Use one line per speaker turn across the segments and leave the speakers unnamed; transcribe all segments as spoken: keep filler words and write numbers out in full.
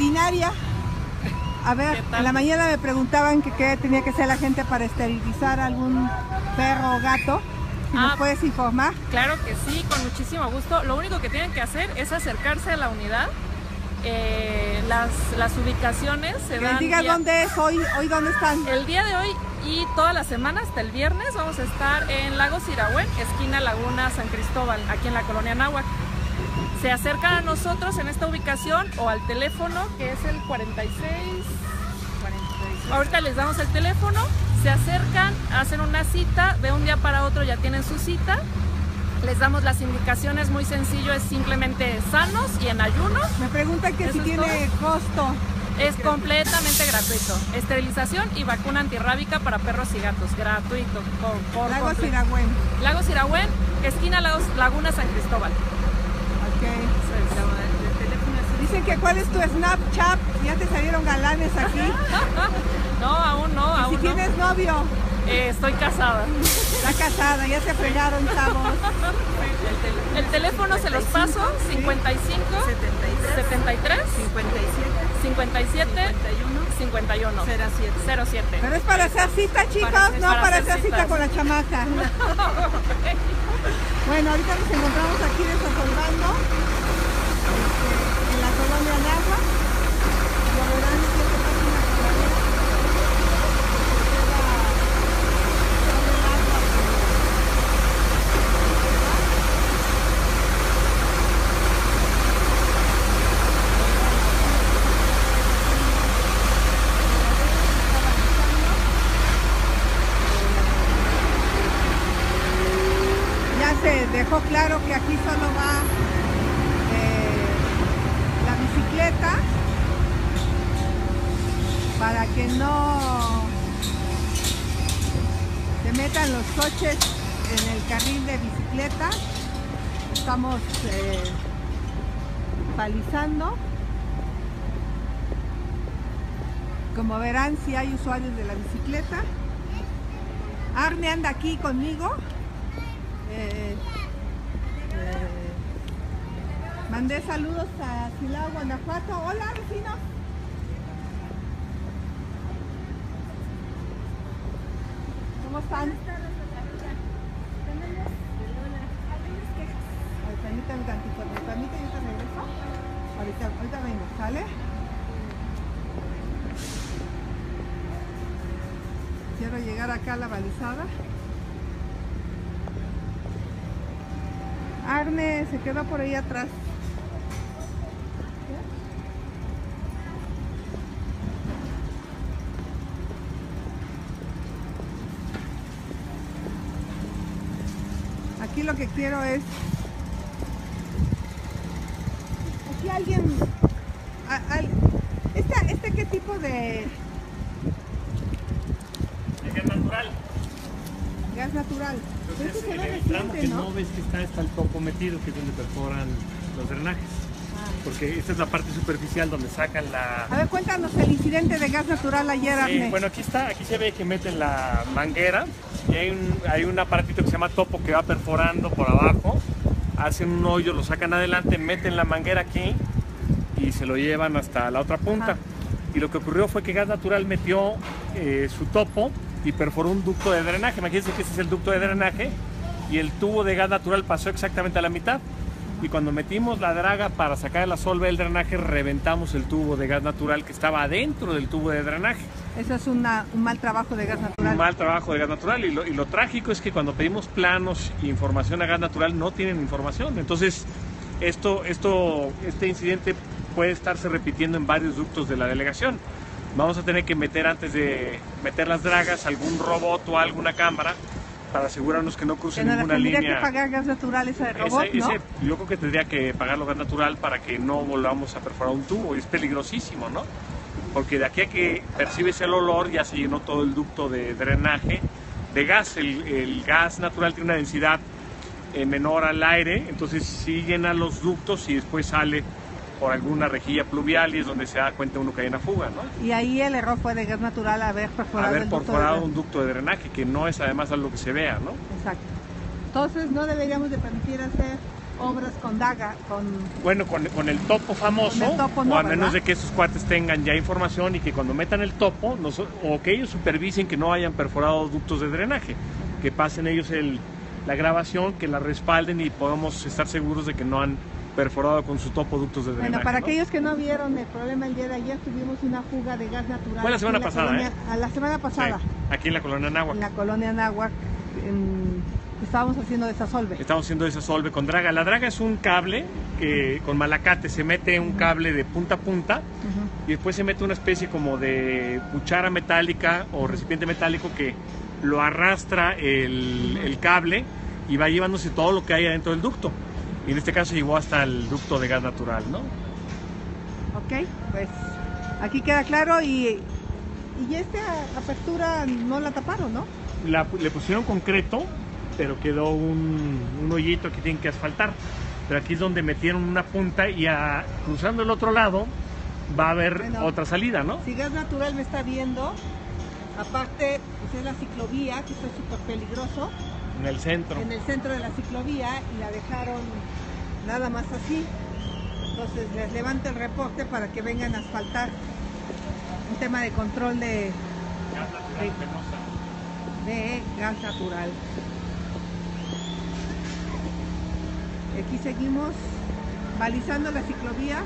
veterinaria. A ver, en la mañana me preguntaban que qué tenía que hacer la gente para esterilizar algún perro o gato. ¿Si ah, ¿Nos puedes informar?
Claro que sí, con muchísimo gusto. Lo único que tienen que hacer es acercarse a la unidad. Eh, las, las ubicaciones se
que
dan...
diga día... dónde es hoy, hoy dónde están.
El día de hoy y toda la semana hasta el viernes vamos a estar en Lagos Irahuén, esquina Laguna San Cristóbal, aquí en la colonia Anáhuac. Se acercan a nosotros en esta ubicación o al teléfono que es el cuarenta y seis. Ahorita les damos el teléfono, se acercan, hacen una cita, de un día para otro ya tienen su cita. Les damos las indicaciones, muy sencillo, es simplemente sanos y en ayuno.
Me preguntan que si tiene costo.
Es completamente gratuito. Esterilización y vacuna antirrábica para perros y gatos, gratuito. Por, por
Lagos Irahuén.
Lagos Irahuén, esquina Lagos, Laguna San Cristóbal.
Ok. Dicen que cuál es tu Snapchat, ya te salieron galanes aquí.
No, aún no,
¿Y
aún
si
no.
tienes novio?
Eh, estoy casada.
Está casada, ya se fregaron, chavos.
El teléfono se los paso, cincuenta y cinco, setenta y tres, cincuenta y siete, cincuenta y uno, cero siete.
Pero es para hacer cita, chicos, para hacer, no para, para hacer cita con la chamaca. Bueno, ahorita nos encontramos aquí desasolvando en la colonia Anáhuac. Ya verán que esta página se dejó claro que aquí solo va eh, la bicicleta para que no se metan los coches en el carril de bicicleta. Estamos eh, balizando. Como verán, si sí hay usuarios de la bicicleta. Arne anda aquí conmigo. Eh, eh, mandé saludos a Silao, Guanajuato. Hola, vecinos. ¿Cómo están? Ay, permítame tantito, me permite, yo te regreso. Ahorita, ahorita vengo, ¿sale? Quiero llegar acá a la balizada. Arne se quedó por ahí atrás. Aquí lo que quiero es... Aquí alguien... A, a, ¿Esta, ¿Este qué tipo de...?
De gas natural.
Gas natural.
Entonces, este en el tramo que ¿no? no ves que está, está el topo metido, que es donde perforan los drenajes. Ah. Porque esta es la parte superficial donde sacan la...
A ver, cuéntanos el incidente de gas natural ayer, Arne.
Sí, bueno, aquí está, aquí se ve que meten la manguera y hay un, hay un aparatito que se llama topo que va perforando por abajo, hacen un hoyo, lo sacan adelante, meten la manguera aquí y se lo llevan hasta la otra punta. Ajá. Y lo que ocurrió fue que gas natural metió eh, su topo y perforó un ducto de drenaje. Imagínense que ese es el ducto de drenaje y el tubo de gas natural pasó exactamente a la mitad. Y cuando metimos la draga para sacar la solva del drenaje, reventamos el tubo de gas natural que estaba adentro del tubo de drenaje.
Eso es una, un mal trabajo de gas natural.
Un mal trabajo de gas natural. Y lo, y lo trágico es que cuando pedimos planos e información a gas natural no tienen información. Entonces, esto, esto, este incidente puede estarse repitiendo en varios ductos de la delegación. Vamos a tener que meter, antes de meter las dragas, algún robot o alguna cámara para asegurarnos que no cruce ninguna línea.
Tendría que pagar gas natural ese robot,
ese,
¿no?
Ese, yo creo que tendría que pagarlo gas natural para que no volvamos a perforar un tubo. Y es peligrosísimo, ¿no? Porque de aquí a que percibes el olor ya se llenó todo el ducto de drenaje de gas. El, el gas natural tiene una densidad eh, menor al aire, entonces sí llena los ductos y después sale por alguna rejilla pluvial y es donde se da cuenta uno que hay una fuga, ¿no?
Y ahí el error fue de gas natural haber perforado,
haber
el
perforado
ducto de...
un ducto de drenaje, que no es además algo que se vea, ¿no?
Exacto. Entonces no deberíamos de permitir hacer obras con daga, con...
Bueno, con, con el topo famoso,
Con el topo no,
o a menos
¿verdad?
de que esos cuates tengan ya información y que cuando metan el topo, nos- o que ellos supervisen que no hayan perforado ductos de drenaje, que pasen ellos el, la grabación, que la respalden y podamos estar seguros de que no han perforado con su topo ductos de drenaje.
Bueno, para
¿no?
aquellos que no vieron el problema el día de ayer, tuvimos una fuga de gas natural.
Fue la
aquí
semana
en
pasada,
colonia-
¿eh?
A la semana pasada,
Sí, aquí en la colonia Anáhuac.
en la colonia Anáhuac, en- estábamos haciendo desasolve.
Estamos haciendo esa solve con draga. La draga es un cable que con malacate se mete un cable de punta a punta
Ujú.
y después se mete una especie como de cuchara metálica o recipiente metálico que lo arrastra el, el cable y va llevándose todo lo que hay adentro del ducto. Y en este caso llegó hasta el ducto de gas natural, ¿no?
Ok, pues aquí queda claro y, y esta apertura no la taparon, ¿no?
La- le pusieron concreto, pero quedó un, un hoyito que tienen que asfaltar. Pero aquí es donde metieron una punta y a- cruzando el otro lado va a haber
Bueno.
otra salida, ¿no?
Si Gas Natural me está viendo, aparte pues es la ciclovía, que esto es súper peligroso,
En el centro.
en el centro de la ciclovía y la dejaron nada más así. Entonces les levanto el reporte para que vengan a asfaltar. Un tema de control de,
Gas natural penosa.
de gas natural. Aquí seguimos balizando la ciclovía.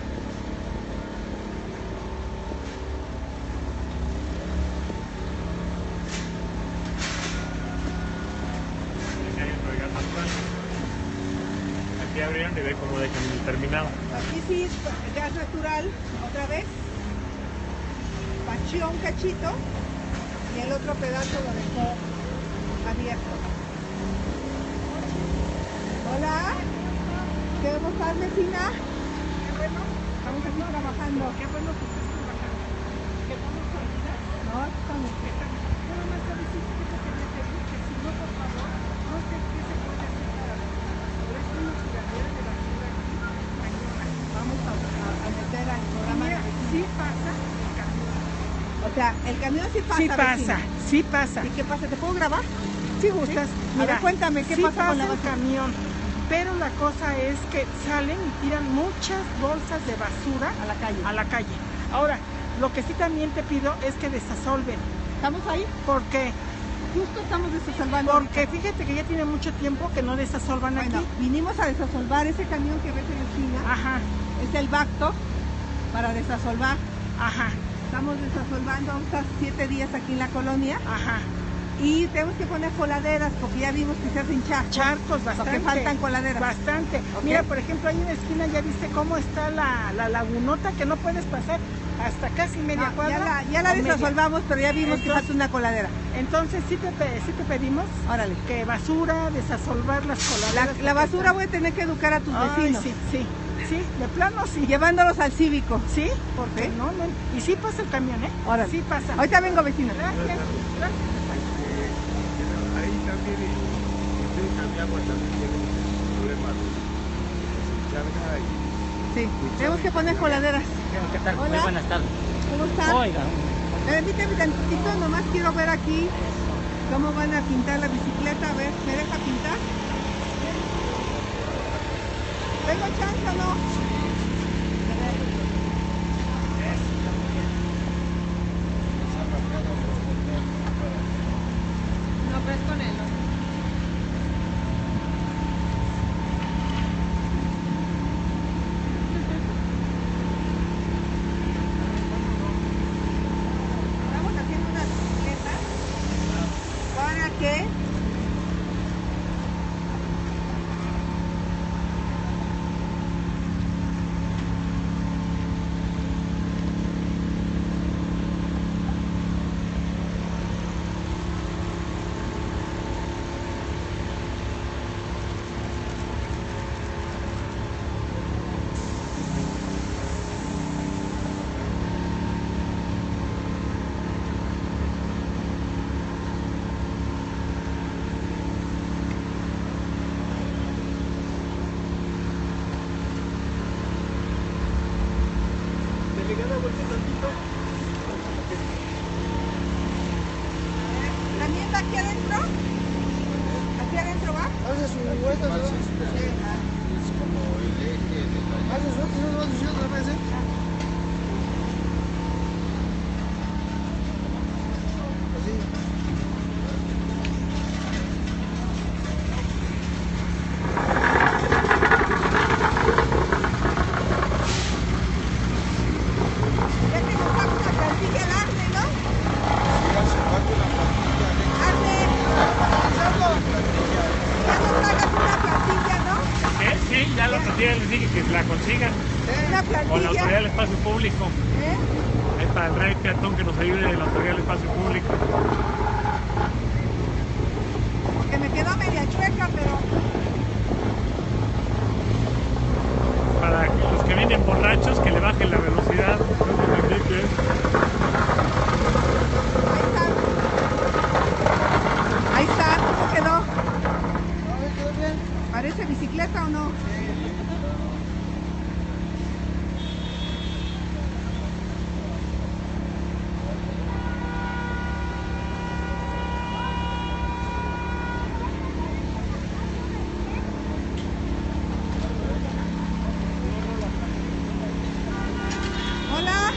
Aquí hay otro de gas natural. Aquí abrieron y ve cómo dejan terminado.
Aquí sí, gas natural, otra vez. Pachió un cachito y el otro pedazo lo dejó abierto. Hola, ¿cómo estás, vecina? Qué bueno, estamos aquí trabajando. Qué bueno que estás trabajando. ¿Qué vamos a ayudar? No, estamos. Nada más a decir que te quería pedir que si no, por favor, no sé qué se puede hacer para por eso una tiradera de basura aquí mañana. Vamos a, a, a meter al programa de vecinos. Sí pasa el camión. O sea, el camión sí pasa.
Sí pasa,
vecina.
sí pasa.
¿Y qué pasa? ¿Te puedo grabar?
Si gustas,
A
mira,
ver, cuéntame, ¿qué
sí
pasa con la
el
basura?
camión, pero la cosa es que salen y tiran muchas bolsas de basura
A la calle.
a la calle. Ahora, lo que sí también te pido es que desasolven,
¿Estamos ahí?
porque
Justo estamos desasolvando.
porque fíjate que ya tiene mucho tiempo que no desasolvan
Bueno,
aquí.
vinimos a desasolvar ese camión que ves en la esquina.
Ajá,
Es el Bacto para desasolvar.
ajá,
Estamos desasolvando, vamos a estar siete días aquí en la colonia
ajá.
y tenemos que poner coladeras porque ya vimos que se hacen charcos.
Charcos, bastante.
Porque faltan coladeras.
Bastante.
Ok.
Mira, por ejemplo, ahí en la esquina ya viste cómo está la, la lagunota que no puedes pasar hasta casi media
No,
cuadra.
ya la, ya la
o media.
desasolvamos, pero ya vimos que
Entonces-
falta una coladera.
Entonces sí te, pe- sí te pedimos
Órale.
que basura, desasolvar las
La,
coladeras.
la basura voy a tener que educar a tus
Ay,
vecinos.
sí, sí, sí, de plano sí.
Llevándolos al cívico.
Sí, porque
¿Sí?
no, no. Y sí pasa el camión, ¿eh?
Órale.
Sí pasa.
Ahorita vengo, vecina.
Gracias, gracias.
Ahí también ustedes cambiamos también tienen problemas. Ya ven ahí.
Sí, tenemos que poner coladeras.
¿Qué tal?
Hola.
Muy buenas tardes.
¿Cómo están?
Oiga,
Permíteme tantito, nomás quiero ver aquí cómo van a pintar la bicicleta. A ver, ¿me deja pintar? ¿Tengo chance o no? No, pero es con él. Estamos haciendo una bicicleta para que
ya el otro día les dije que la consigan
Una
con la
plantilla.
autoridad del espacio público.
¿Eh?
Ahí para el rey peatón que nos ayude la autoridad del espacio público.
Que me quedó media chueca, pero
Para los que vienen borrachos, que le bajen la velocidad.
ahí está. Ahí está, ¿cómo quedó? ¿Parece bicicleta o no? Hola.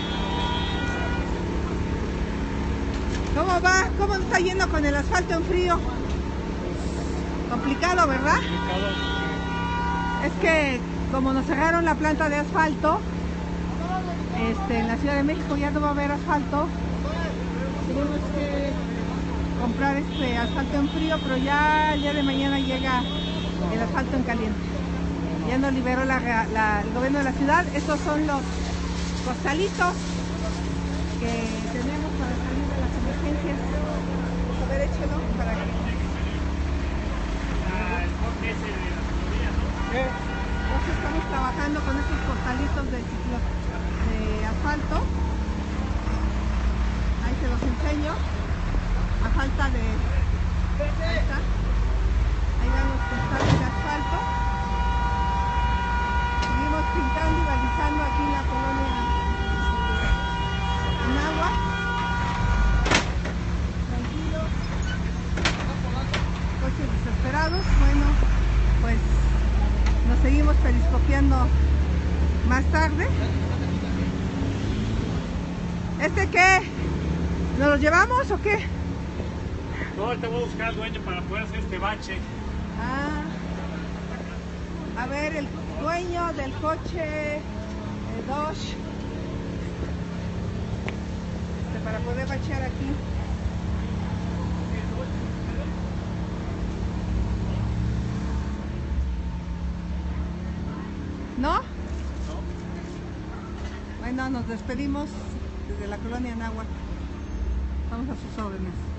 ¿Cómo va? ¿Cómo está yendo con el asfalto en frío? Complicado, ¿verdad? Es que como nos cerraron la planta de asfalto, este, en la Ciudad de México ya no va a haber asfalto. Tenemos que comprar este asfalto en frío, pero ya el día de mañana llega el asfalto en caliente. Ya nos liberó la, la, el gobierno de la ciudad. Estos son los costalitos que tenemos para salir de las emergencias. A ver, échelo para que... Entonces estamos trabajando con estos costalitos de, ciclo, de asfalto. Ahí se los enseño. A falta de... Ahí está. Ahí van los costales de asfalto. Seguimos pintando y balizando aquí en la colonia Anáhuac. Tranquilos. Coches desesperados. Bueno, pues nos seguimos periscopiando más tarde. ¿Este qué? ¿Nos lo llevamos o qué?
No, ahorita voy a buscar al dueño para poder hacer este bache.
Ah, a ver, el dueño del coche eh, Dodge, este, para poder bachear aquí. ¿No?
No.
Bueno, nos despedimos desde la colonia Anáhuac. Vamos a sus órdenes.